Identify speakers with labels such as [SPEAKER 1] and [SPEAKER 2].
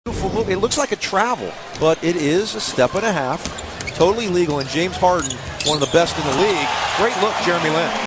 [SPEAKER 1] Beautiful move. It looks like a travel, but it is a step and a half. Totally legal, and James Harden, one of the best in the league. Great look, Jeremy Lin.